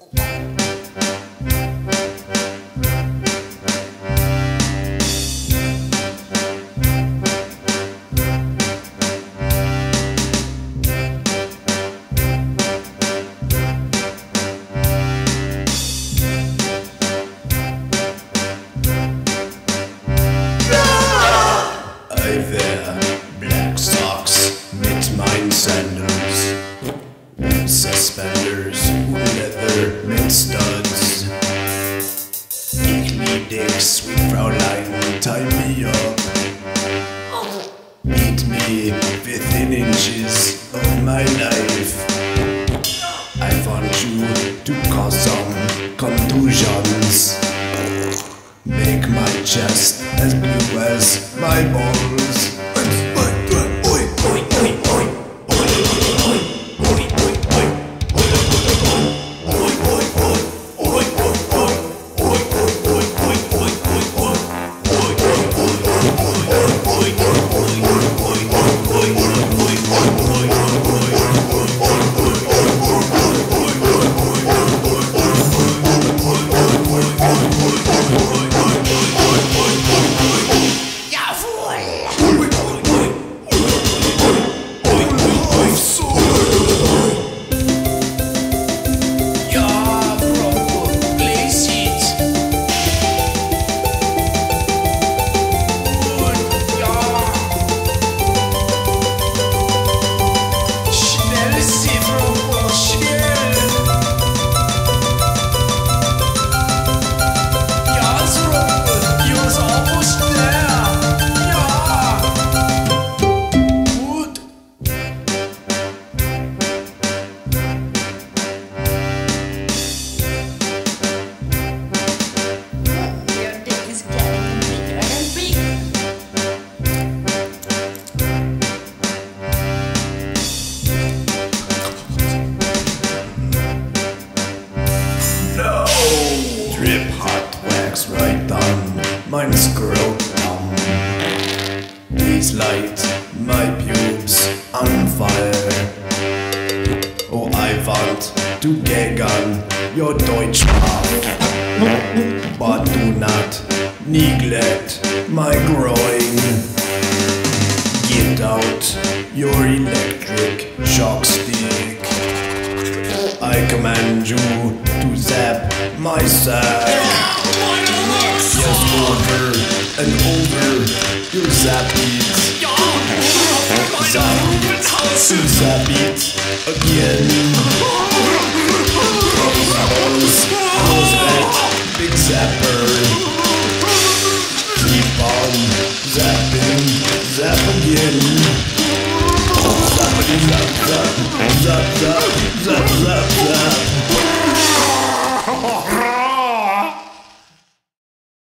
Suspenders, leather mit studs. Ich lieb dich, sweet Fraulein, tie me up. Meet me within inches of my life. I want you to cause some contusions. Make my chest as blue as my balls. Drip hot wax right down mein scrotum. Please light my pubes on fire. Oh, I want to gag on your Deutschsprache, but do not neglect my groin. Get out your electric shock stick. I command you to zap my sack. Yes, over and over, you zap it. Zap it again. Close that big zapper. Keep on zapping.